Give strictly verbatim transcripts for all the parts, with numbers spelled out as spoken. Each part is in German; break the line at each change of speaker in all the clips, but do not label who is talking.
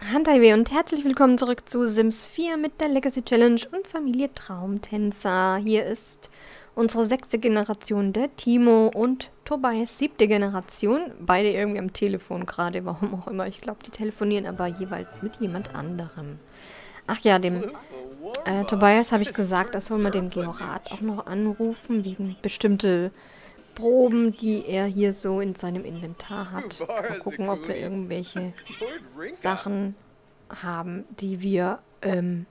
Handhighway und herzlich willkommen zurück zu Sims vier mit der Legacy Challenge und Familie Traumtänzer. Hier ist unsere sechste Generation, der Timo und Tobias siebte Generation. Beide irgendwie am Telefon gerade, warum auch immer. Ich glaube, die telefonieren aber jeweils mit jemand anderem. Ach ja, dem äh, Tobias habe ich gesagt, das soll man den Georat auch noch anrufen, wegen bestimmte Proben, die er hier so in seinem Inventar hat. Mal gucken, ob wir irgendwelche Sachen haben, die wir, ähm,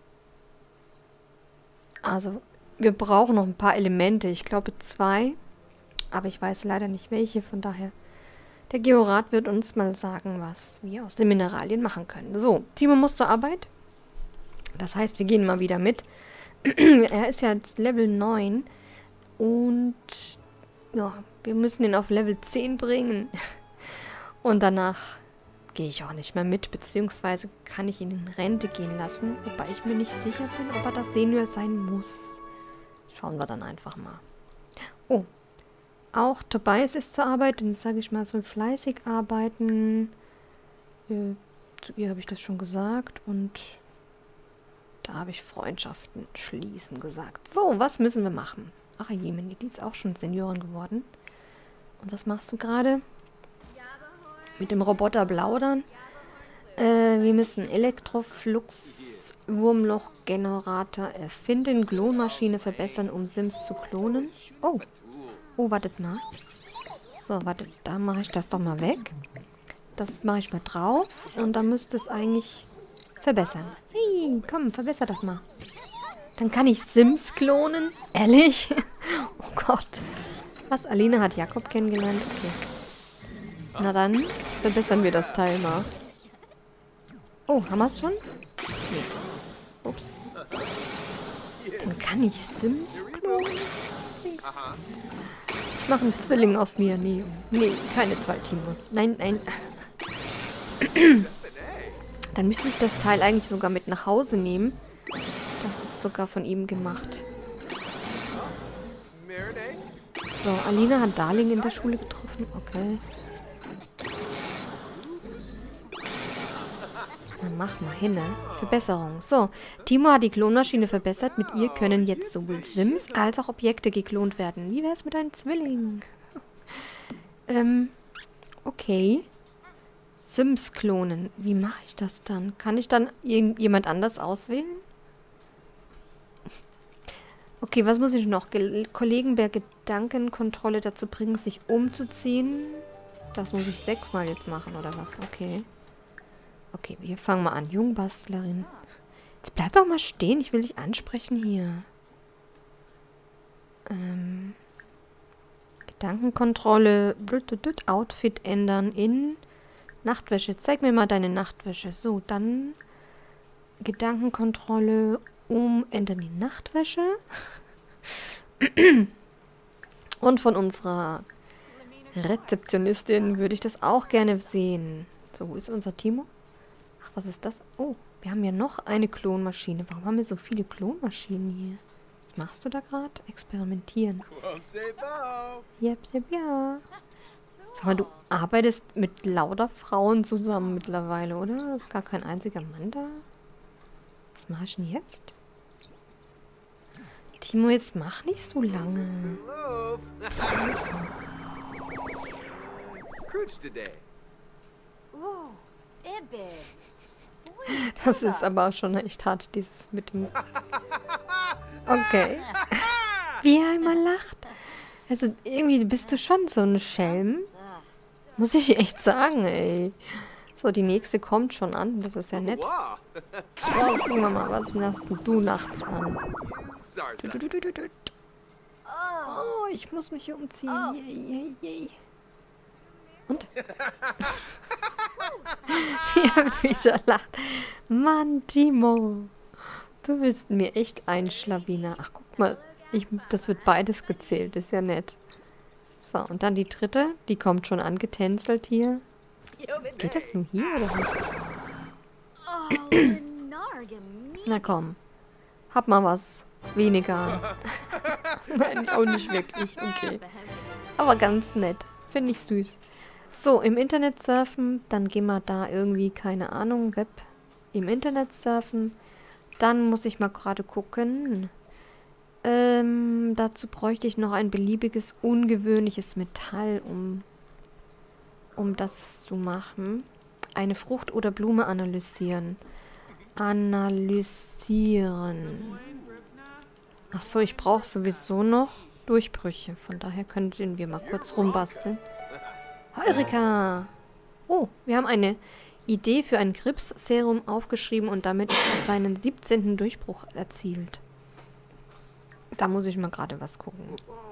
also wir brauchen noch ein paar Elemente. Ich glaube zwei, aber ich weiß leider nicht welche. Von daher, der Georat wird uns mal sagen, was wir aus den Mineralien machen können. So, Timo muss zur Arbeit. Das heißt, wir gehen mal wieder mit. Er ist ja jetzt Level neun und ja, wir müssen ihn auf Level zehn bringen. Und danach gehe ich auch nicht mehr mit, beziehungsweise kann ich ihn in Rente gehen lassen, wobei ich mir nicht sicher bin, ob er das Senior sein muss. Schauen wir dann einfach mal. Oh, auch Tobias ist zur Arbeit, und sage ich mal, soll fleißig arbeiten. Äh, zu ihr habe ich das schon gesagt und da habe ich Freundschaften schließen gesagt. So, was müssen wir machen? Ach, Jemini, die ist auch schon Seniorin geworden. Und was machst du gerade? Mit dem Roboter plaudern. Äh, wir müssen Elektroflux-Wurmloch-Generator erfinden. Klonmaschine verbessern, um Sims zu klonen. Oh. Oh, wartet mal. So, wartet. Da mache ich das doch mal weg. Das mache ich mal drauf. Und dann müsste es eigentlich verbessern. Hey, komm, verbessere das mal. Dann kann ich Sims klonen? Ehrlich? Oh Gott. Was? Alina hat Jakob kennengelernt? Okay. Na dann, verbessern wir das Teil mal. Oh, haben wir es schon? Nee. Ups. Dann kann ich Sims klonen? Ich mache einen Zwilling aus mir. Nee, nee, keine zwei Timos. Nein, nein. Dann müsste ich das Teil eigentlich sogar mit nach Hause nehmen. Das ist sogar von ihm gemacht. So, Alina hat Darling in der Schule getroffen. Okay. Dann mach mal hin, ne? Verbesserung. So, Timo hat die Klonmaschine verbessert. Mit ihr können jetzt sowohl Sims als auch Objekte geklont werden. Wie wär's mit einem Zwilling? ähm, okay. Sims klonen. Wie mache ich das dann? Kann ich dann jemand anders auswählen? Okay, was muss ich noch? Ge Kollegen per Gedankenkontrolle dazu bringen, sich umzuziehen. Das muss ich sechsmal jetzt machen, oder was? Okay. Okay, wir fangen mal an. Jungbastlerin. Jetzt bleib doch mal stehen. Ich will dich ansprechen hier. Ähm. Gedankenkontrolle. Outfit ändern in Nachtwäsche. Zeig mir mal deine Nachtwäsche. So, dann Gedankenkontrolle umändern in Nachtwäsche. Und von unserer Rezeptionistin würde ich das auch gerne sehen. So, wo ist unser Timo? Ach, was ist das? Oh, wir haben ja noch eine Klonmaschine. Warum haben wir so viele Klonmaschinen hier? Was machst du da gerade? Experimentieren. Jep, jep, ja. Sag mal, du arbeitest mit lauter Frauen zusammen mittlerweile, oder? Ist gar kein einziger Mann da? Was mache ich denn jetzt? Timo, jetzt mach nicht so lange. Das ist aber schon echt hart, dieses mit dem... Okay. Wie er einmal lacht. Also irgendwie bist du schon so ein Schelm. Muss ich echt sagen, ey. So, die nächste kommt schon an. Das ist ja nett. So, gucken wir mal, was hast du nachts an? Oh, ich muss mich hier umziehen. Yay, yay, yay. Und? Wie er wieder lacht. Mann, Timo. Du bist mir echt ein Schlawiner. Ach, guck mal. Ich, das wird beides gezählt. Ist ja nett. So, und dann die dritte. Die kommt schon angetänzelt hier. Geht das nur hier oder was? Na komm. Hab mal was. Weniger. Nein, auch nicht wirklich. Okay. Aber ganz nett. Finde ich süß. So, im Internet surfen. Dann gehen wir da irgendwie, keine Ahnung, Web im Internet surfen. Dann muss ich mal gerade gucken. Ähm, dazu bräuchte ich noch ein beliebiges, ungewöhnliches Metall, um, um das zu machen. Eine Frucht oder Blume analysieren. Analysieren. Ach so, ich brauche sowieso noch Durchbrüche. Von daher könnten wir mal kurz rumbasteln. Heureka! Oh, wir haben eine Idee für ein Krebsserum aufgeschrieben und damit seinen siebzehnten Durchbruch erzielt. Da muss ich mal gerade was gucken.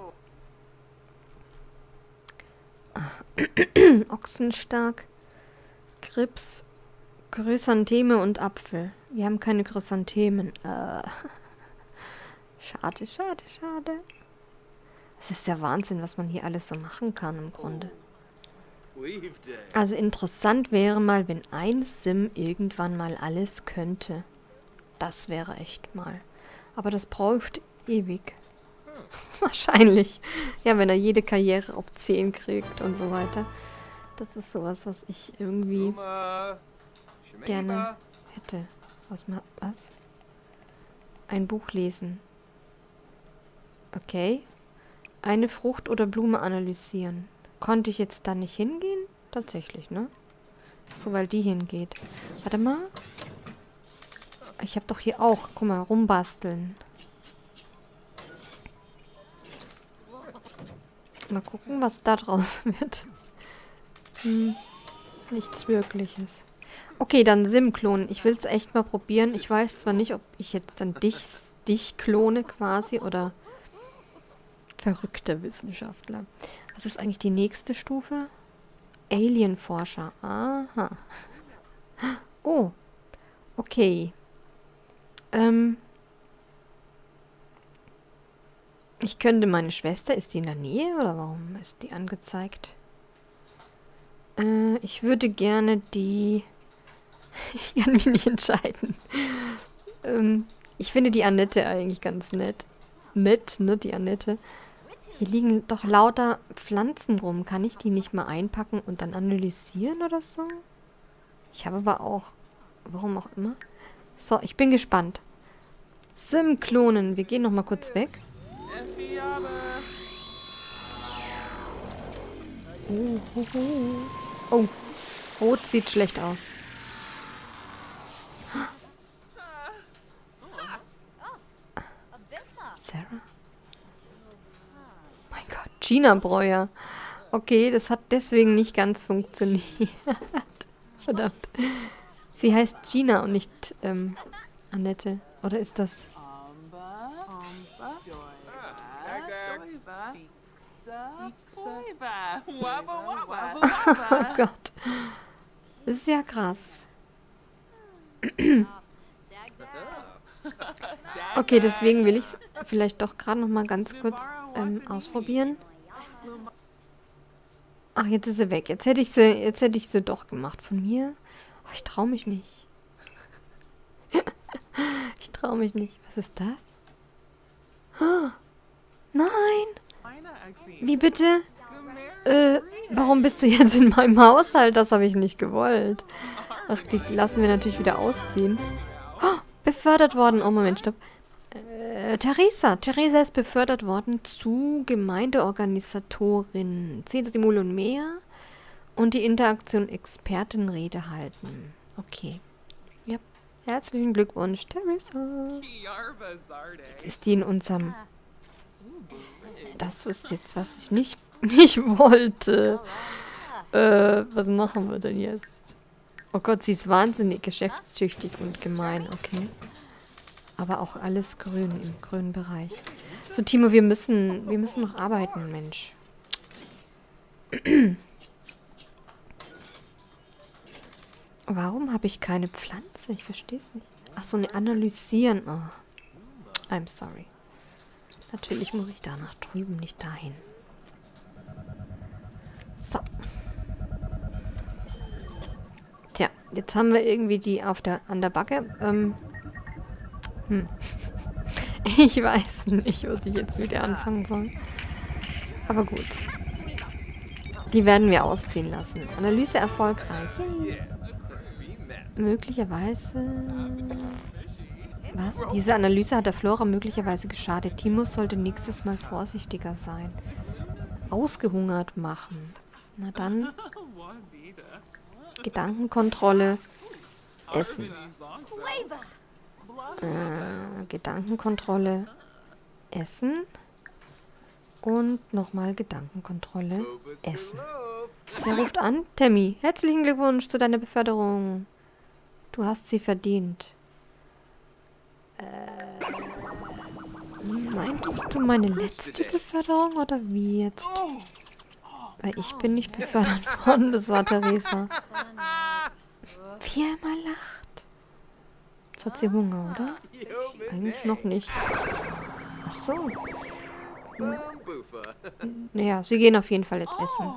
Ochsenstark, Krebs, Chrysantheme und Apfel. Wir haben keine Chrysanthemen. Äh. Schade, schade, schade. Es ist ja Wahnsinn, was man hier alles so machen kann im Grunde. Also interessant wäre mal, wenn ein Sim irgendwann mal alles könnte. Das wäre echt mal. Aber das braucht ewig. Wahrscheinlich. Ja, wenn er jede Karriere auf zehn kriegt und so weiter. Das ist sowas, was ich irgendwie gerne hätte. Was? Ma was? Ein Buch lesen. Okay. Eine Frucht oder Blume analysieren. Konnte ich jetzt da nicht hingehen? Tatsächlich, ne? So, weil die hingeht. Warte mal. Ich habe doch hier auch, guck mal, rumbasteln. Mal gucken, was da draus wird. Hm, nichts Wirkliches. Okay, dann Sim-Klonen. Ich will es echt mal probieren. Ich weiß zwar nicht, ob ich jetzt dann dich, dich klone quasi oder verrückter Wissenschaftler. Was ist eigentlich die nächste Stufe? Alienforscher. Aha. Oh. Okay. Ähm. Ich könnte meine Schwester, ist die in der Nähe oder warum ist die angezeigt? Äh, ich würde gerne die... ich kann mich nicht entscheiden. ähm, ich finde die Annette eigentlich ganz nett. Nett, ne, die Annette. Hier liegen doch lauter Pflanzen rum. Kann ich die nicht mal einpacken und dann analysieren oder so? Ich habe aber auch... Warum auch immer. So, ich bin gespannt. Sim-Klonen. Wir gehen noch mal kurz weg. Oh, oh, oh. Oh, rot sieht schlecht aus. Sarah? Mein Gott, China-Bräuer. Okay, das hat deswegen nicht ganz funktioniert. Verdammt. Sie heißt Gina und nicht ähm, Annette. Oder ist das... Oh Gott. Das ist ja krass. Okay, deswegen will ich es vielleicht doch gerade noch mal ganz kurz ähm, ausprobieren. Ach, jetzt ist sie weg. Jetzt hätte ich sie, jetzt hätte ich sie doch gemacht von mir. Oh, ich traue mich nicht. Ich traue mich nicht. Was ist das? Oh, nein! Wie bitte? Äh, warum bist du jetzt in meinem Haushalt? Das habe ich nicht gewollt. Ach, die lassen wir natürlich wieder ausziehen. Oh, befördert worden. Oh, Moment, stopp. Äh, Theresa. Theresa ist befördert worden zu Gemeindeorganisatorin. Zehn Simule und mehr. Und die Interaktion Expertenrede halten. Okay. Ja. Herzlichen Glückwunsch, Theresa. Jetzt ist die in unserem... Das ist jetzt, was ich nicht, nicht wollte. Äh, was machen wir denn jetzt? Oh Gott, sie ist wahnsinnig geschäftstüchtig und gemein, okay. Aber auch alles grün, im grünen Bereich. So, Timo, wir müssen, wir müssen noch arbeiten, Mensch. Warum habe ich keine Pflanze? Ich verstehe es nicht. Ach so, ne, analysieren. Oh. I'm sorry. Natürlich muss ich da nach drüben, nicht dahin. So. Tja, jetzt haben wir irgendwie die auf der, an der Backe. Ähm, hm. Ich weiß nicht, was ich jetzt wieder anfangen soll. Aber gut. Die werden wir ausziehen lassen. Analyse erfolgreich. möglicherweise... Was? Diese Analyse hat der Flora möglicherweise geschadet. Timo sollte nächstes Mal vorsichtiger sein. Ausgehungert machen. Na dann. Gedankenkontrolle. Essen. Äh, Gedankenkontrolle. Essen. Und nochmal Gedankenkontrolle. Essen. Wer ruft an? Tammy. Herzlichen Glückwunsch zu deiner Beförderung. Du hast sie verdient. Äh, meintest du meine letzte Beförderung oder wie jetzt? Weil ich bin nicht befördert worden, das war Theresa. Wie er immer lacht. Jetzt hat sie Hunger, oder? Eigentlich noch nicht. Ach so. Naja, sie gehen auf jeden Fall jetzt essen.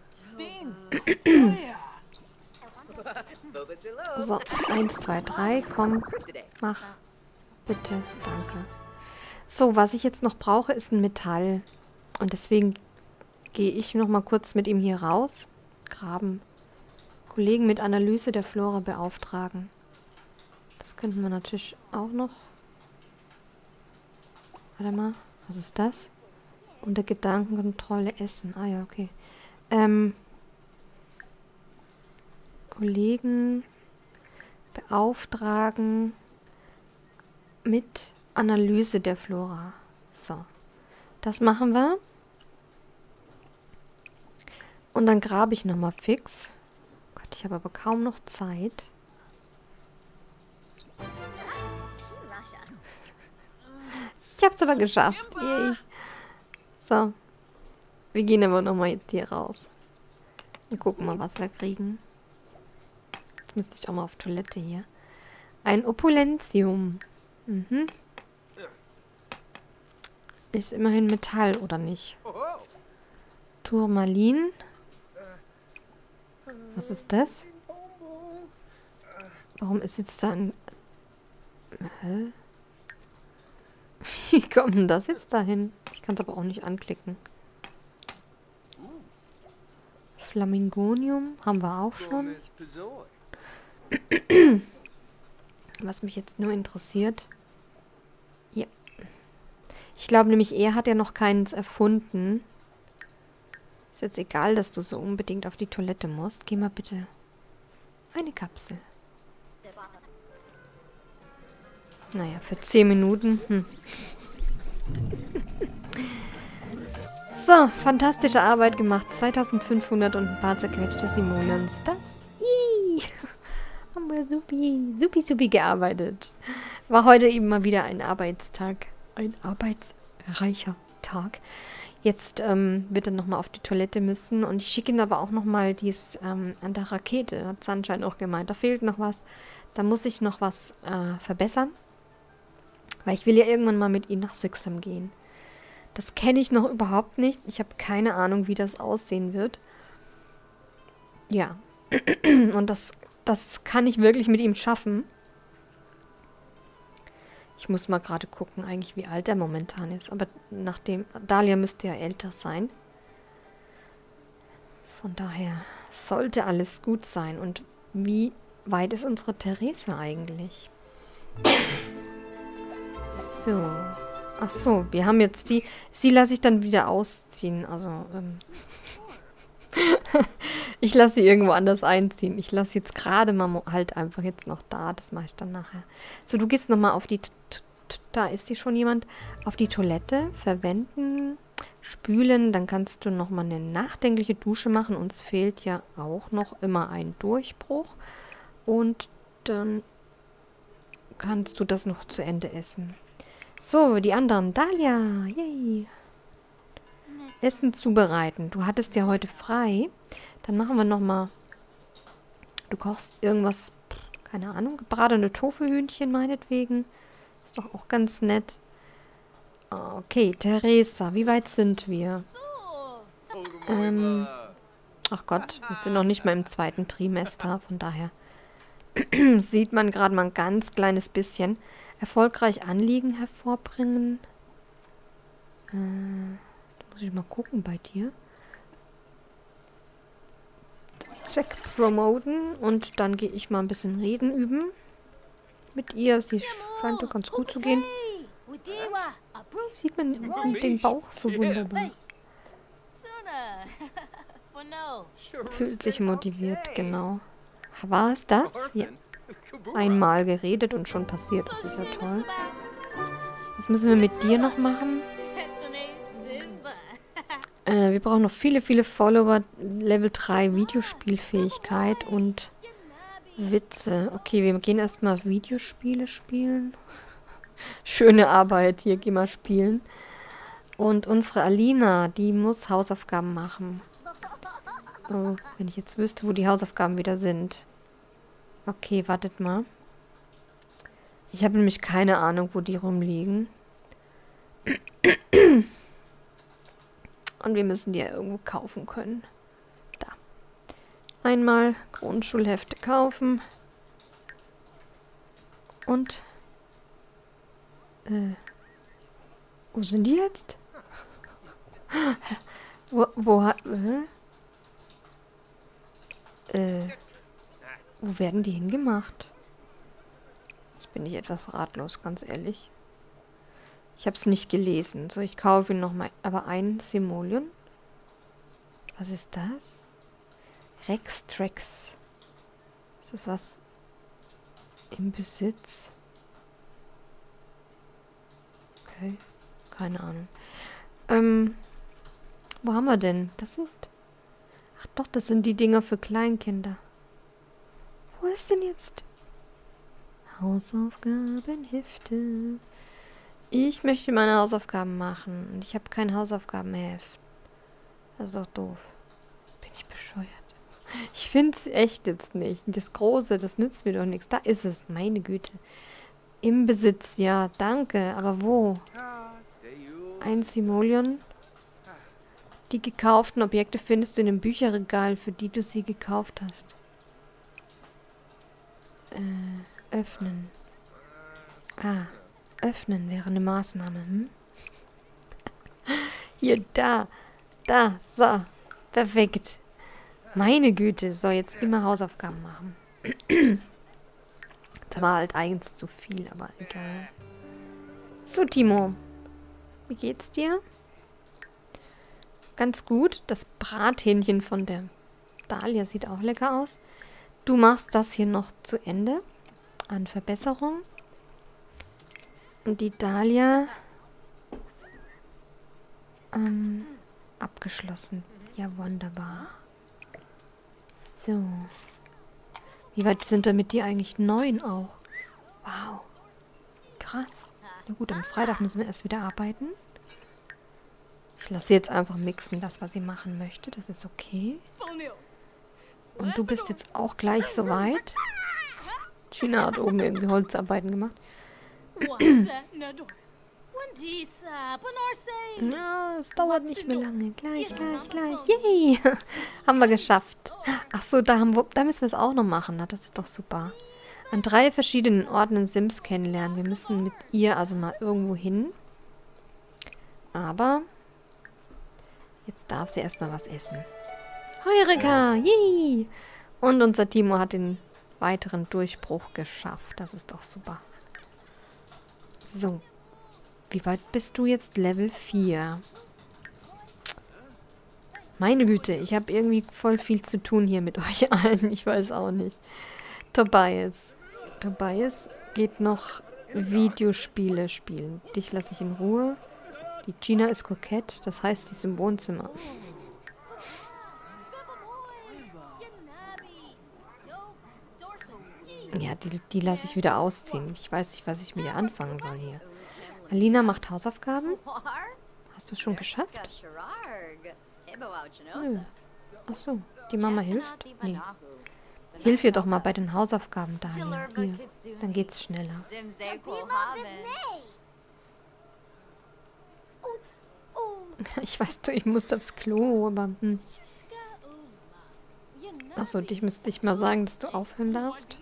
So, eins, zwei, drei, komm, mach. Bitte, danke. So, was ich jetzt noch brauche, ist ein Metall. Und deswegen gehe ich noch mal kurz mit ihm hier raus. Graben. Kollegen mit Analyse der Flora beauftragen. Das könnten wir natürlich auch noch. Warte mal, was ist das? Unter Gedankenkontrolle essen. Ah ja, okay. Ähm, Kollegen beauftragen mit Analyse der Flora. So. Das machen wir. Und dann grabe ich nochmal fix. Gott, ich habe aber kaum noch Zeit. Ich habe es aber geschafft. Yay. So. Wir gehen aber nochmal jetzt hier raus. Und gucken mal, was wir kriegen. Jetzt müsste ich auch mal auf Toilette hier. Ein Opulentium. Mhm. Ist immerhin Metall, oder nicht? Turmalin. Was ist das? Warum ist jetzt da ein... Hä? Wie kommt denn das jetzt dahin? Ich kann es aber auch nicht anklicken. Flamingonium haben wir auch schon. Was mich jetzt nur interessiert. Ja. Ich glaube nämlich, er hat ja noch keins erfunden. Ist jetzt egal, dass du so unbedingt auf die Toilette musst. Geh mal bitte. Eine Kapsel. Naja, für zehn Minuten. Hm. So, fantastische Arbeit gemacht. zweitausendfünfhundert und ein paar zerquetschte Simoleons. Das Ii, haben wir supi, supi, supi gearbeitet. War heute eben mal wieder ein Arbeitstag. Ein arbeitsreicher Tag. Jetzt ähm, wird er nochmal auf die Toilette müssen. Und ich schicke ihn aber auch nochmal dies ähm, an der Rakete. Hat Sunshine auch gemeint. Da fehlt noch was. Da muss ich noch was äh, verbessern. Weil ich will ja irgendwann mal mit ihm nach Sixam gehen. Das kenne ich noch überhaupt nicht. Ich habe keine Ahnung, wie das aussehen wird. Ja. Und das, das kann ich wirklich mit ihm schaffen. Ich muss mal gerade gucken, eigentlich, wie alt er momentan ist. Aber nachdem... Dahlia müsste ja älter sein. Von daher sollte alles gut sein. Und wie weit ist unsere Theresa eigentlich? So. Ach so, wir haben jetzt die... Sie lasse ich dann wieder ausziehen. Also, ähm... ich lasse sie irgendwo anders einziehen. Ich lasse jetzt gerade mal halt einfach jetzt noch da. Das mache ich dann nachher. So, du gehst nochmal auf die... Da ist hier schon jemand. Auf die Toilette. Verwenden. Spülen. Dann kannst du nochmal eine nachdenkliche Dusche machen. Uns fehlt ja auch noch immer ein Durchbruch. Und dann kannst du das noch zu Ende essen. So, die anderen. Dahlia. Yay. Essen zubereiten. Du hattest ja heute frei. Dann machen wir nochmal... Du kochst irgendwas, keine Ahnung, gebratene Tofuhühnchen meinetwegen. Ist doch auch ganz nett. Okay, Theresa, wie weit sind wir? Ähm, ach Gott, wir sind noch nicht mal im zweiten Trimester, von daher sieht man gerade mal ein ganz kleines bisschen. Erfolgreich Anliegen hervorbringen. Äh... Muss ich mal gucken bei dir. wegpromoten und dann gehe ich mal ein bisschen reden üben mit ihr. Sie scheint doch ganz gut zu gehen. Sieht man den Bauch so wunderbar. Fühlt sich motiviert, genau. War es das? Ja. Einmal geredet und schon passiert. Das ist ja toll. Was müssen wir mit dir noch machen? Äh, wir brauchen noch viele, viele Follower. Level drei Videospielfähigkeit und Witze. Okay, wir gehen erstmal Videospiele spielen. Schöne Arbeit. Hier, geh mal spielen. Und unsere Alina, die muss Hausaufgaben machen. Oh, wenn ich jetzt wüsste, wo die Hausaufgaben wieder sind. Okay, wartet mal. Ich habe nämlich keine Ahnung, wo die rumliegen. Und wir müssen die ja irgendwo kaufen können. Da. Einmal Grundschulhefte kaufen. Und... Äh... Wo sind die jetzt? wo, wo hat... Äh? Äh, wo werden die hingemacht? Jetzt bin ich etwas ratlos, ganz ehrlich. Ich habe es nicht gelesen. So, ich kaufe ihn nochmal. Aber ein Simoleon? Was ist das? Rex-Trex. Ist das was im Besitz? Okay, keine Ahnung. Ähm, wo haben wir denn? Das sind... Ach doch, das sind die Dinger für Kleinkinder. Wo ist denn jetzt? Hausaufgabenhefte. Ich möchte meine Hausaufgaben machen. Und ich habe kein Hausaufgabenheft. Das ist doch doof. Bin ich bescheuert? Ich finde es echt jetzt nicht. Das Große, das nützt mir doch nichts. Da ist es, meine Güte. Im Besitz, ja, danke. Aber wo? Ein Simoleon. Die gekauften Objekte findest du in dem Bücherregal, für die du sie gekauft hast. Äh, öffnen. Ah, öffnen wäre eine Maßnahme, hm? Hier, da. Da, so. Perfekt. Meine Güte. So, jetzt immer Hausaufgaben machen. Das war halt eins zu viel, aber egal. So, Timo. Wie geht's dir? Ganz gut. Das Brathähnchen von der Dahlia sieht auch lecker aus. Du machst das hier noch zu Ende. An Verbesserung. Und die Dahlia... Ähm, abgeschlossen. Ja, wunderbar. So. Wie weit sind wir mit dir eigentlich? Neun auch. Wow. Krass. Na gut, am Freitag müssen wir erst wieder arbeiten. Ich lasse sie jetzt einfach mixen, das, was sie machen möchte. Das ist okay. Und du bist jetzt auch gleich soweit. Gina hat oben irgendwie Holzarbeiten gemacht. Na, es dauert nicht mehr lange. Gleich, gleich, gleich. Yay! Haben wir geschafft. Ach so, da, haben wir, da müssen wir es auch noch machen. Na, das ist doch super. An drei verschiedenen Orten in Sims kennenlernen. Wir müssen mit ihr also mal irgendwo hin. Aber jetzt darf sie erstmal was essen. Heureka! Yay! Und unser Timo hat den weiteren Durchbruch geschafft. Das ist doch super. So. Wie weit bist du jetzt? Level vier. Meine Güte, ich habe irgendwie voll viel zu tun hier mit euch allen. Ich weiß auch nicht. Tobias. Tobias geht noch Videospiele spielen. Dich lasse ich in Ruhe. Die Gina ist kokett, das heißt, sie ist im Wohnzimmer. Ja, die, die lasse ich wieder ausziehen. Ich weiß nicht, was ich mit ihr anfangen soll hier. Alina macht Hausaufgaben. Hast du es schon geschafft? Nö. Achso, die Mama hilft? Nee. Hilf ihr doch mal bei den Hausaufgaben, Daniel. Hier, dann geht's schneller. Ich weiß doch, ich muss aufs Klo, aber... Hm. Achso, dich müsste ich mal sagen, dass du aufhören darfst.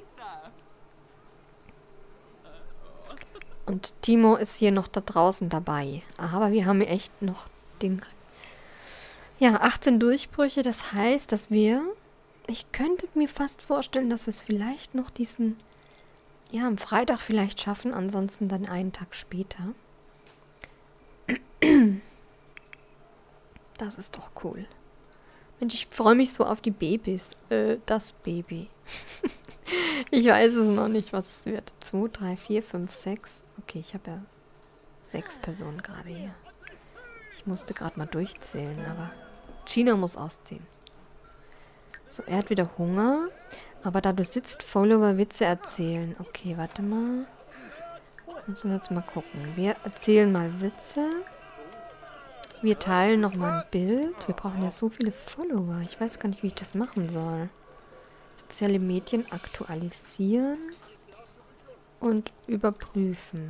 Und Timo ist hier noch da draußen dabei. Aber wir haben echt noch den... Ja, achtzehn Durchbrüche. Das heißt, dass wir Ich könnte mir fast vorstellen, dass wir es vielleicht noch diesen, ja, am Freitag vielleicht schaffen, ansonsten dann einen Tag später. Das ist doch cool. Mensch, ich freue mich so auf die Babys. Äh, das Baby. Ich weiß es noch nicht, was es wird. zwei, drei, vier, fünf, sechs. Okay, ich habe ja sechs Personen gerade hier. Ich musste gerade mal durchzählen, aber China muss ausziehen. So, er hat wieder Hunger. Aber da du sitzt, Follower Witze erzählen. Okay, warte mal. Müssen wir jetzt mal gucken. Wir erzählen mal Witze. Wir teilen nochmal ein Bild. Wir brauchen ja so viele Follower. Ich weiß gar nicht, wie ich das machen soll. Soziale Medien aktualisieren. Und überprüfen.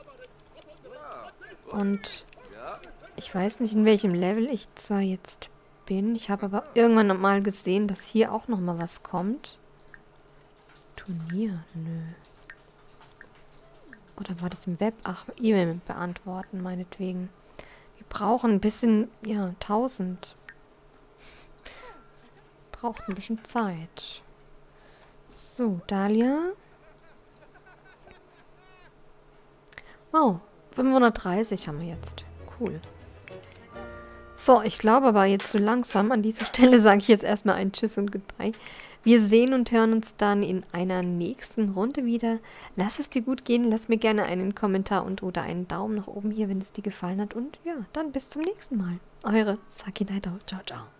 Und ich weiß nicht, in welchem Level ich zwar jetzt bin. Ich habe aber irgendwann noch mal gesehen, dass hier auch nochmal was kommt. Turnier? Nö. Oder war das im Web? Ach, E-Mail beantworten, meinetwegen. Wir brauchen ein bisschen, ja, tausend. Das braucht ein bisschen Zeit. So, Dahlia. Oh, fünfhundertdreißig haben wir jetzt. Cool. So, ich glaube aber jetzt so langsam, an dieser Stelle sage ich jetzt erstmal ein Tschüss und Goodbye. Wir sehen und hören uns dann in einer nächsten Runde wieder. Lass es dir gut gehen, lass mir gerne einen Kommentar und oder einen Daumen nach oben hier, wenn es dir gefallen hat. Und ja, dann bis zum nächsten Mal. Eure Saki Nightout. Ciao, ciao.